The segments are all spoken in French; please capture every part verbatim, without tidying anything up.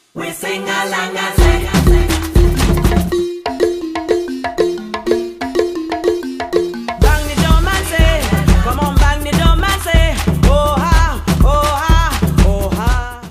We sing along and say, bang the drum and say, come on, bang the drum and say, oh ha, oh ha, oh ha.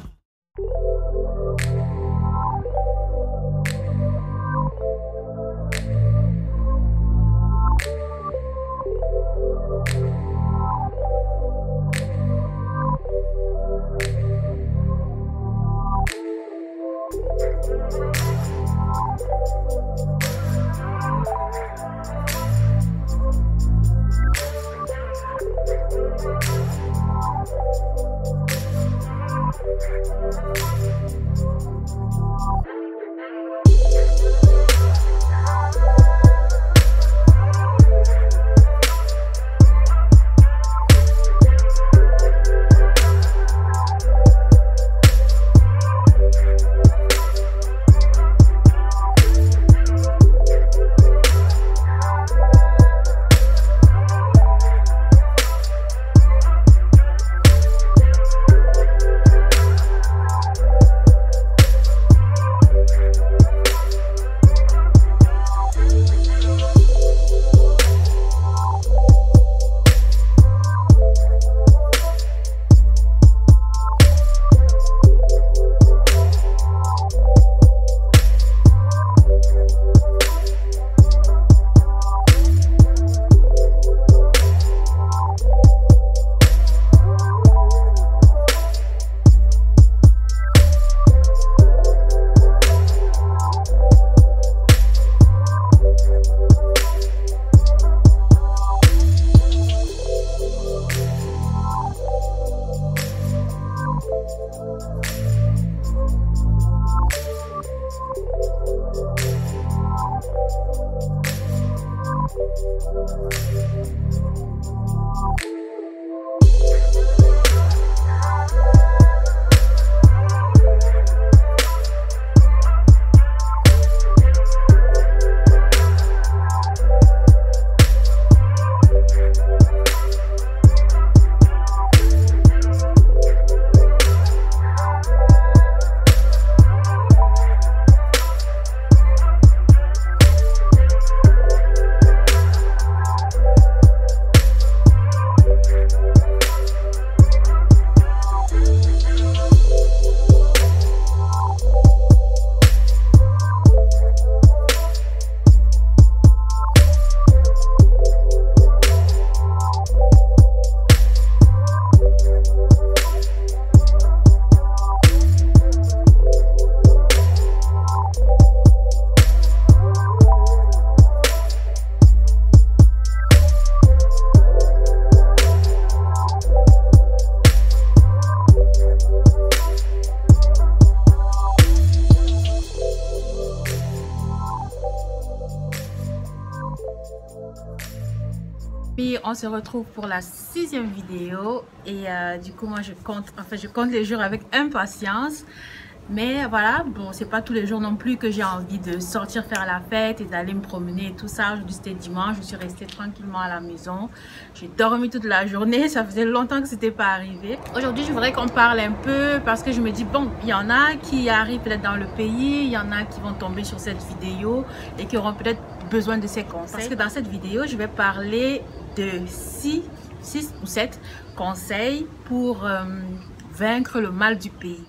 Puis on se retrouve pour la sixième vidéo et euh, du coup moi je compte, enfin je compte les jours avec impatience. Mais voilà, bon, c'est pas tous les jours non plus que j'ai envie de sortir faire la fête et d'aller me promener et tout ça. Aujourd'hui c'était dimanche, je suis restée tranquillement à la maison. J'ai dormi toute la journée, ça faisait longtemps que c'était pas arrivé. Aujourd'hui je voudrais qu'on parle un peu parce que je me dis bon, il y en a qui arrivent peut-être dans le pays, il y en a qui vont tomber sur cette vidéo et qui auront peut-être besoin de ces conseils. Parce que dans cette vidéo je vais parler de six ou sept conseils pour euh, vaincre le mal du pays.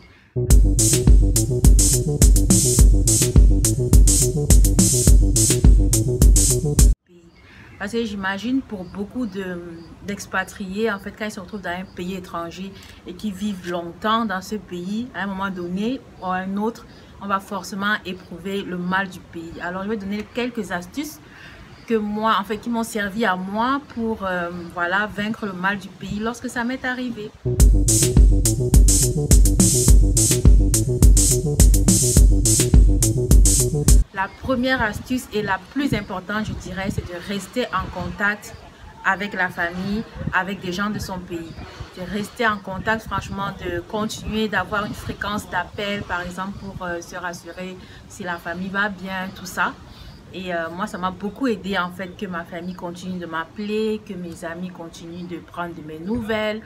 Parce que j'imagine pour beaucoup d'expatriés, en fait, quand ils se retrouvent dans un pays étranger et qui vivent longtemps dans ce pays, à un moment donné ou à un autre, on va forcément éprouver le mal du pays. Alors, je vais donner quelques astuces que moi, en fait, qui m'ont servi à moi pour euh, voilà, vaincre le mal du pays lorsque ça m'est arrivé. La première astuce et la plus importante, je dirais, c'est de rester en contact avec la famille, avec des gens de son pays. De rester en contact, franchement, de continuer d'avoir une fréquence d'appel, par exemple, pour euh, se rassurer si la famille va bien, tout ça. Et euh, moi, ça m'a beaucoup aidé en fait que ma famille continue de m'appeler, que mes amis continuent de prendre de mes nouvelles.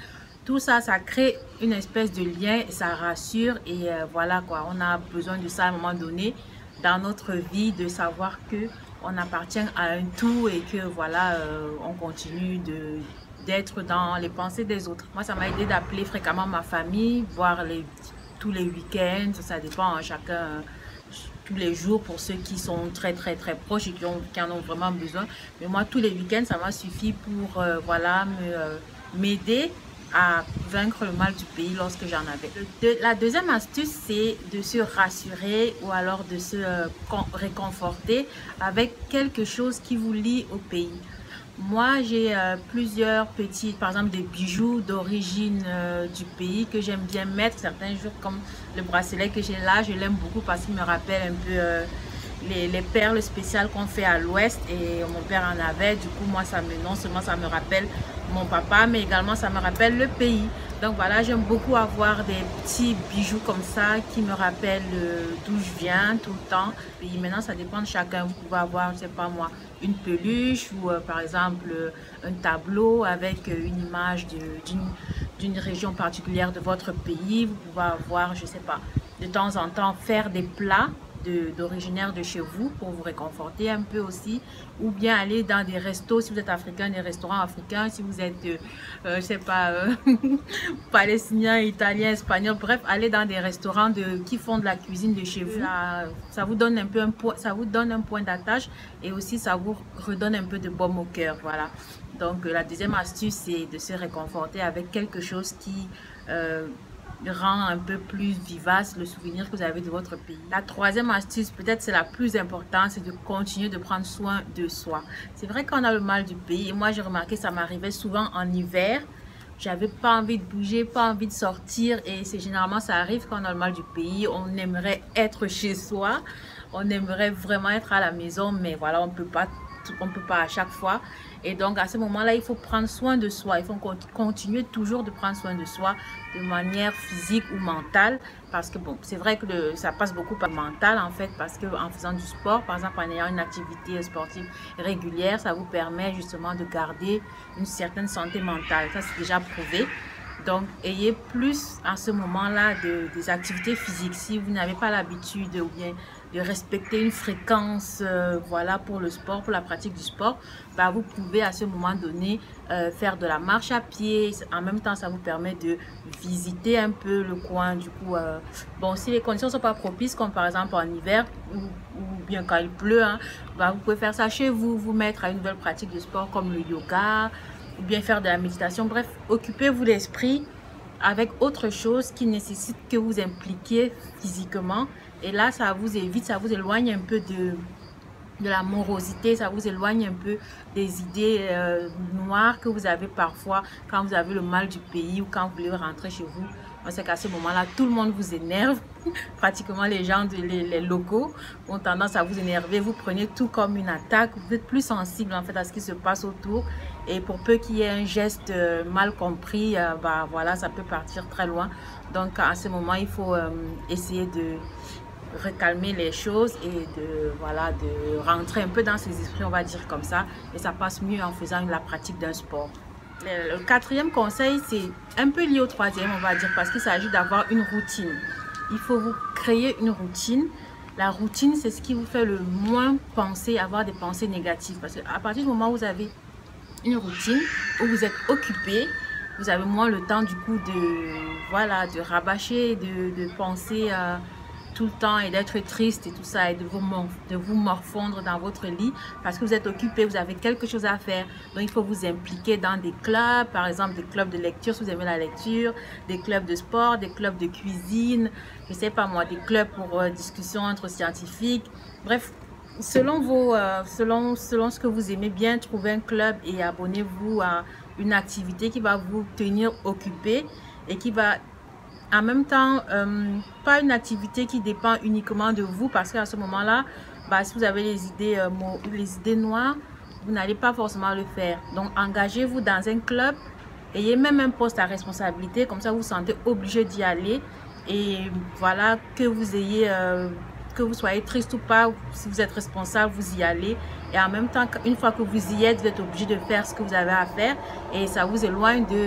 Tout ça, ça crée une espèce de lien, ça rassure et euh, voilà quoi. On a besoin de ça à un moment donné dans notre vie, de savoir que on appartient à un tout et que voilà, euh, on continue de d'être dans les pensées des autres. Moi, ça m'a aidé d'appeler fréquemment ma famille, voir les, tous les week-ends, ça dépend, hein, chacun, euh, tous les jours pour ceux qui sont très très très proches et qui, ont, qui en ont vraiment besoin. Mais moi, tous les week-ends, ça m'a suffi pour euh, voilà, me, euh, m'aider à vaincre le mal du pays lorsque j'en avais. De, la deuxième astuce, c'est de se rassurer ou alors de se euh, réconforter avec quelque chose qui vous lie au pays. Moi, j'ai euh, plusieurs petits, par exemple des bijoux d'origine euh, du pays que j'aime bien mettre certains jours, comme le bracelet que j'ai là, je l'aime beaucoup parce qu'il me rappelle un peu euh, les, les perles spéciales qu'on fait à l'ouest et mon père en avait. Du coup, moi, ça me, non seulement ça me rappelle mon papa, mais également ça me rappelle le pays. Donc voilà, j'aime beaucoup avoir des petits bijoux comme ça qui me rappellent euh, d'où je viens tout le temps. Et maintenant, ça dépend de chacun. Vous pouvez avoir, je sais pas moi, une peluche ou euh, par exemple euh, un tableau avec euh, une image d'une d'une région particulière de votre pays. Vous pouvez avoir, je sais pas, de temps en temps faire des plats d'originaire de, de chez vous pour vous réconforter un peu aussi, ou bien aller dans des restos si vous êtes africain, des restaurants africains, si vous êtes euh, euh, je sais pas euh, palestinien, italien, espagnol, bref, aller dans des restaurants de, qui font de la cuisine de chez vous. Là, ça vous donne un peu un point, ça vous donne un point d'attache et aussi ça vous redonne un peu de baume au cœur. Voilà, donc la deuxième astuce, c'est de se réconforter avec quelque chose qui euh, rend un peu plus vivace le souvenir que vous avez de votre pays. La troisième astuce, peut-être c'est la plus importante, c'est de continuer de prendre soin de soi. C'est vrai qu'on a le mal du pays et moi j'ai remarqué, ça m'arrivait souvent en hiver. J'avais pas envie de bouger, pas envie de sortir et c'est généralement ça arrive quand on a le mal du pays. On aimerait être chez soi, on aimerait vraiment être à la maison, mais voilà, on peut pas, on peut pas à chaque fois. Et donc à ce moment-là, il faut prendre soin de soi. Il faut continuer toujours de prendre soin de soi de manière physique ou mentale. Parce que bon, c'est vrai que le, ça passe beaucoup par le mental en fait. Parce qu'en faisant du sport, par exemple en ayant une activité sportive régulière, ça vous permet justement de garder une certaine santé mentale. Ça c'est déjà prouvé. Donc, ayez plus à ce moment-là de, des activités physiques. Si vous n'avez pas l'habitude ou bien de respecter une fréquence euh, voilà, pour le sport, pour la pratique du sport, bah, vous pouvez à ce moment donné euh, faire de la marche à pied. En même temps, ça vous permet de visiter un peu le coin. Du coup, euh, bon, si les conditions ne sont pas propices, comme par exemple en hiver ou, ou bien quand il pleut, hein, bah, vous pouvez faire ça chez vous, vous mettre à une nouvelle pratique de sport comme le yoga, ou bien faire de la méditation. Bref, occupez-vous l'esprit avec autre chose qui nécessite que vous impliquiez physiquement. Et là, ça vous évite, ça vous éloigne un peu de, de la morosité, ça vous éloigne un peu des idées euh, noires que vous avez parfois quand vous avez le mal du pays ou quand vous voulez rentrer chez vous. C'est qu'à ce moment-là, tout le monde vous énerve. Pratiquement les gens, de, les, les locaux ont tendance à vous énerver. Vous prenez tout comme une attaque. Vous êtes plus sensible en fait à ce qui se passe autour. Et pour peu qu'il y ait un geste euh, mal compris, euh, bah, voilà, ça peut partir très loin. Donc à ce moment, il faut euh, essayer de recalmer les choses et de, voilà, de rentrer un peu dans ses esprits, on va dire comme ça. Et ça passe mieux en faisant la pratique d'un sport. Le, le quatrième conseil, c'est un peu lié au troisième, on va dire, parce qu'il s'agit d'avoir une routine. Il faut vous créer une routine. La routine, c'est ce qui vous fait le moins penser, avoir des pensées négatives. Parce qu'à partir du moment où vous avez une routine, où vous êtes occupé, vous avez moins le temps du coup de, voilà, de rabâcher, de, de penser à tout le temps et d'être triste et tout ça et de vous, de vous morfondre dans votre lit parce que vous êtes occupé, vous avez quelque chose à faire. Donc il faut vous impliquer dans des clubs, par exemple des clubs de lecture si vous aimez la lecture, des clubs de sport, des clubs de cuisine, je sais pas moi, des clubs pour euh, discussion entre scientifiques. Bref, selon, vos, euh, selon, selon ce que vous aimez bien, trouvez un club et abonnez-vous à une activité qui va vous tenir occupé et qui va en même temps, euh, pas une activité qui dépend uniquement de vous parce qu'à ce moment-là, bah, si vous avez les idées, euh, les idées noires, vous n'allez pas forcément le faire. Donc, engagez-vous dans un club, ayez même un poste à responsabilité, comme ça vous vous sentez obligé d'y aller. Et voilà, que vous ayez, euh, que vous soyez triste ou pas, si vous êtes responsable, vous y allez. Et en même temps, une fois que vous y êtes, vous êtes obligé de faire ce que vous avez à faire et ça vous éloigne de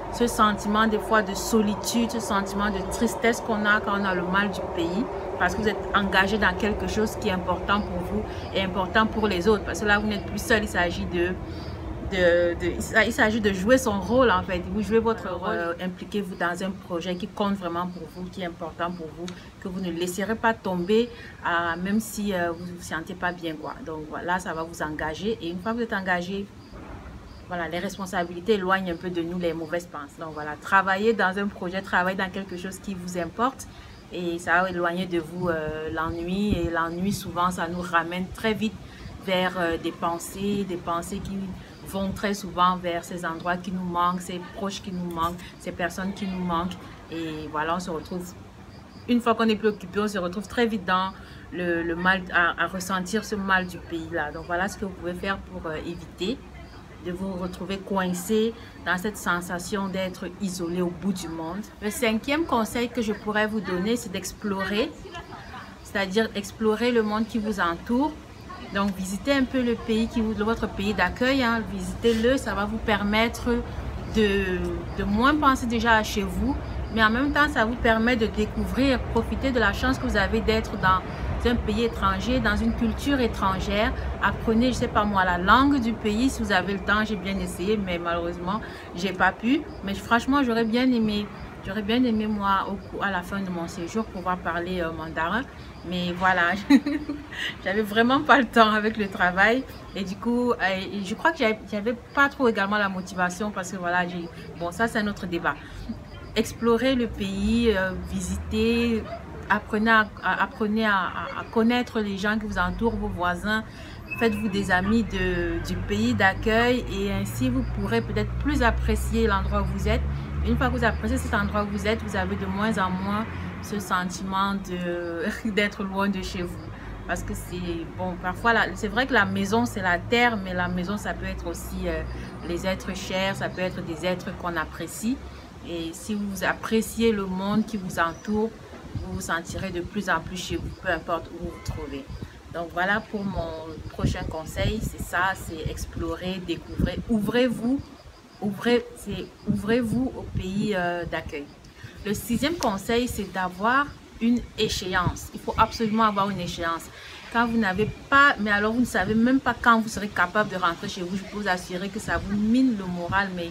ce sentiment des fois de solitude, ce sentiment de tristesse qu'on a quand on a le mal du pays, parce que vous êtes engagé dans quelque chose qui est important pour vous et important pour les autres. Parce que là, vous n'êtes plus seul, il s'agit de, de, de, il s'agit de jouer son rôle en fait. Vous jouez votre rôle, euh, impliquez-vous dans un projet qui compte vraiment pour vous, qui est important pour vous, que vous ne laisserez pas tomber, euh, même si euh, vous ne vous sentez pas bien, quoi. Donc voilà, ça va vous engager. Et une fois que vous êtes engagé, voilà, les responsabilités éloignent un peu de nous les mauvaises pensées. Donc voilà, travaillez dans un projet, travaillez dans quelque chose qui vous importe. Et ça va éloigner de vous euh, l'ennui. Et l'ennui, souvent, ça nous ramène très vite vers euh, des pensées, des pensées qui vont très souvent vers ces endroits qui nous manquent, ces proches qui nous manquent, ces personnes qui nous manquent. Et voilà, on se retrouve, une fois qu'on est préoccupé, on se retrouve très vite dans le, le mal, à, à ressentir ce mal du pays-là. Donc voilà ce que vous pouvez faire pour euh, éviter de vous retrouver coincé dans cette sensation d'être isolé au bout du monde. Le cinquième conseil que je pourrais vous donner, c'est d'explorer, c'est-à-dire explorer le monde qui vous entoure. Donc, visitez un peu le pays, qui vous, votre pays d'accueil, hein, visitez-le, ça va vous permettre de, de moins penser déjà à chez vous, mais en même temps, ça vous permet de découvrir, profiter de la chance que vous avez d'être dans un pays étranger, dans une culture étrangère. Apprenez, je sais pas moi, la langue du pays si vous avez le temps. J'ai bien essayé, mais malheureusement, j'ai pas pu. Mais franchement, j'aurais bien aimé, j'aurais bien aimé moi, au, à la fin de mon séjour, pouvoir parler euh, mandarin. Mais voilà, j'avais vraiment pas le temps avec le travail. Et du coup, euh, je crois que j'avais pas trop également la motivation parce que voilà, j'ai bon, ça c'est un autre débat. Explorer le pays, euh, visiter. Apprenez, à, à, apprenez à, à connaître les gens qui vous entourent, vos voisins. Faites-vous des amis de, du pays d'accueil et ainsi vous pourrez peut-être plus apprécier l'endroit où vous êtes. Une fois que vous appréciez cet endroit où vous êtes, vous avez de moins en moins ce sentiment d'être loin de chez vous. Parce que c'est bon, parfois, c'est vrai que la maison, c'est la terre, mais la maison, ça peut être aussi euh, les êtres chers, ça peut être des êtres qu'on apprécie. Et si vous appréciez le monde qui vous entoure, vous vous sentirez de plus en plus chez vous, peu importe où vous vous trouvez. Donc voilà pour mon prochain conseil, c'est ça, c'est explorer, découvrir, ouvrez-vous, ouvrez, ouvrez-vous au pays euh, d'accueil. Le sixième conseil, c'est d'avoir une échéance. Il faut absolument avoir une échéance. Quand vous n'avez pas, mais alors vous ne savez même pas quand vous serez capable de rentrer chez vous, je peux vous assurer que ça vous mine le moral, mais,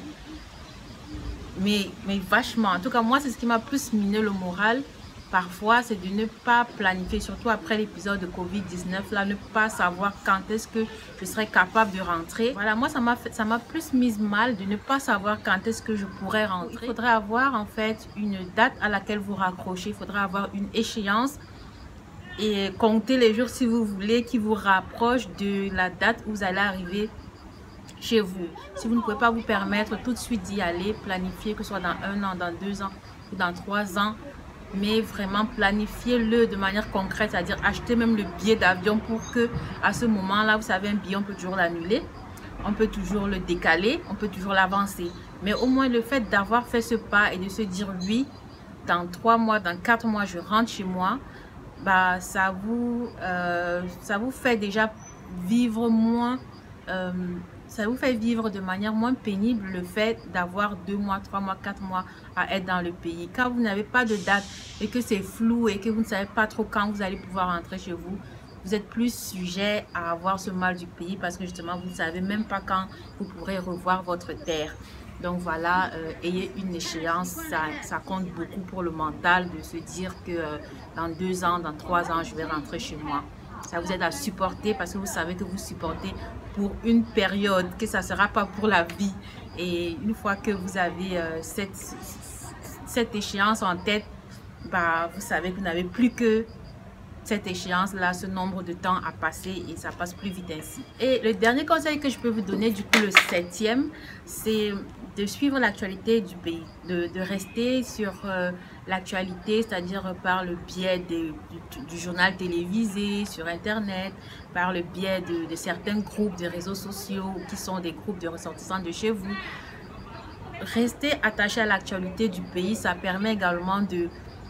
mais, mais vachement. En tout cas, moi, c'est ce qui m'a plus miné le moral. Parfois, c'est de ne pas planifier, surtout après l'épisode de Covid dix-neuf, là, ne pas savoir quand est-ce que je serai capable de rentrer. Voilà, moi, ça m'a ça m'a plus mise mal de ne pas savoir quand est-ce que je pourrais rentrer. Il faudrait avoir, en fait, une date à laquelle vous raccrochez. Il faudrait avoir une échéance et compter les jours, si vous voulez, qui vous rapproche de la date où vous allez arriver chez vous. Si vous ne pouvez pas vous permettre tout de suite d'y aller, planifier, que ce soit dans un an, dans deux ans ou dans trois ans, mais vraiment planifiez-le de manière concrète, c'est-à-dire acheter même le billet d'avion pour que à ce moment-là, vous savez, un billet, on peut toujours l'annuler, on peut toujours le décaler, on peut toujours l'avancer. Mais au moins le fait d'avoir fait ce pas et de se dire oui, dans trois mois, dans quatre mois, je rentre chez moi, bah ça vous, euh, ça vous fait déjà vivre moins. Euh, Ça vous fait vivre de manière moins pénible le fait d'avoir deux mois, trois mois, quatre mois à être dans le pays. Quand vous n'avez pas de date et que c'est flou et que vous ne savez pas trop quand vous allez pouvoir rentrer chez vous, vous êtes plus sujet à avoir ce mal du pays parce que justement, vous ne savez même pas quand vous pourrez revoir votre terre. Donc voilà, euh, ayez une échéance, ça, ça compte beaucoup pour le mental de se dire que euh, dans deux ans, dans trois ans, je vais rentrer chez moi. Ça vous aide à supporter parce que vous savez que vous supportez pour une période, que ça ne sera pas pour la vie. Et une fois que vous avez euh, cette, cette échéance en tête, bah, vous savez que vous n'avez plus que cette échéance-là, ce nombre de temps à passer et ça passe plus vite ainsi. Et le dernier conseil que je peux vous donner, du coup le septième, c'est de suivre l'actualité du pays, de, de rester sur euh, l'actualité, c'est-à-dire par le biais de, du, du journal télévisé, sur Internet, par le biais de, de certains groupes de réseaux sociaux qui sont des groupes de ressortissants de chez vous. Rester attaché à l'actualité du pays, ça permet également de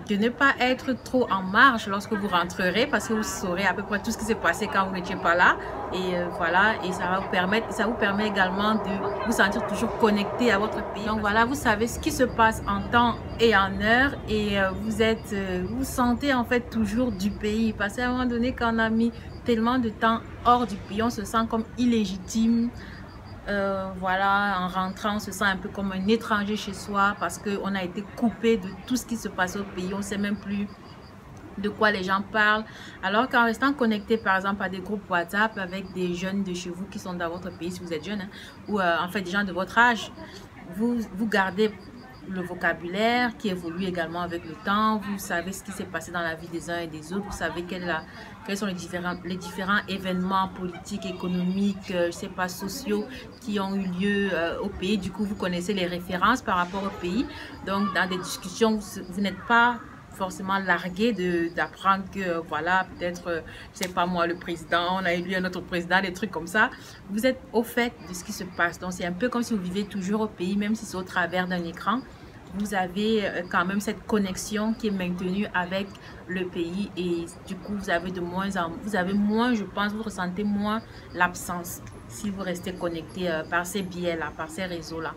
de ne pas être trop en marge lorsque vous rentrerez, parce que vous saurez à peu près tout ce qui s'est passé quand vous n'étiez pas là. Et euh, voilà, et ça va vous permettre, ça vous permet également de vous sentir toujours connecté à votre pays. Donc voilà, vous savez ce qui se passe en temps et en heure, et euh, vous êtes, euh, vous sentez en fait toujours du pays, parce qu'à un moment donné, quand on a mis tellement de temps hors du pays, on se sent comme illégitime. Euh, voilà, en rentrant, on se sent un peu comme un étranger chez soi, parce qu'on a été coupé de tout ce qui se passe au pays. On ne sait même plus de quoi les gens parlent. Alors qu'en restant connecté par exemple à des groupes WhatsApp avec des jeunes de chez vous qui sont dans votre pays, si vous êtes jeune, hein, ou euh, en fait des gens de votre âge, vous, vous gardez le vocabulaire qui évolue également avec le temps. Vous savez ce qui s'est passé dans la vie des uns et des autres. Vous savez quelle la, quels sont les différents, les différents événements politiques, économiques, euh, je sais pas, sociaux qui ont eu lieu euh, au pays. Du coup, vous connaissez les références par rapport au pays. Donc, dans des discussions, vous, vous n'êtes pas forcément largué d'apprendre que euh, voilà, peut-être, euh, je sais pas moi, le président, on a élu un autre président, des trucs comme ça. Vous êtes au fait de ce qui se passe. Donc, c'est un peu comme si vous vivez toujours au pays, même si c'est au travers d'un écran. Vous avez euh, quand même cette connexion qui est maintenue avec le pays, et du coup, vous avez de moins en vous avez moins, je pense, vous ressentez moins l'absence si vous restez connecté euh, par ces biais-là, par ces réseaux-là.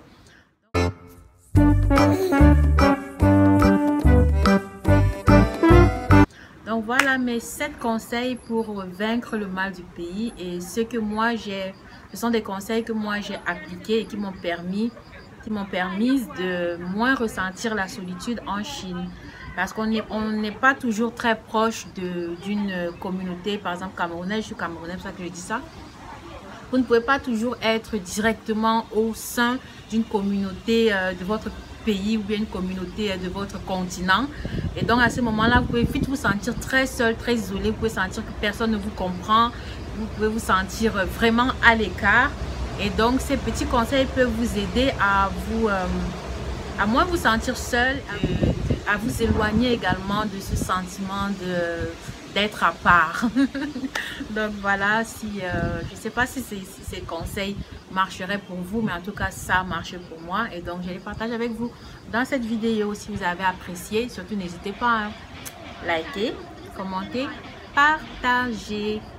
Donc voilà mes sept conseils pour vaincre le mal du pays, et ce que moi j'ai, ce sont des conseils que moi j'ai appliqués et qui m'ont permis, qui m'ont permis de moins ressentir la solitude en Chine, parce qu'on n'est on n'est pas toujours très proche d'une communauté, par exemple camerounaise. Je suis camerounaise, c'est pour ça que je dis ça. Vous ne pouvez pas toujours être directement au sein d'une communauté euh, de votre pays ou bien une communauté de votre continent, et donc à ce moment-là, vous pouvez vite vous sentir très seul, très isolé. Vous pouvez sentir que personne ne vous comprend, vous pouvez vous sentir vraiment à l'écart, et donc ces petits conseils peuvent vous aider à vous euh, à moins vous sentir seul, à, à vous éloigner également de ce sentiment de d'être à part. Donc voilà, si euh, je ne sais pas si ces, si ces conseils marcheraient pour vous, mais en tout cas ça a marché pour moi, et donc je les partage avec vous dans cette vidéo. Si vous avez apprécié, surtout n'hésitez pas à liker, commenter, partager.